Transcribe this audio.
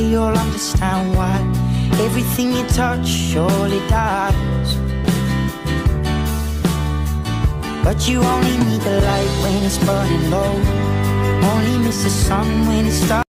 you'll understand why everything you touch surely dies. But you only need the light when it's burning low, only miss the sun when it starts.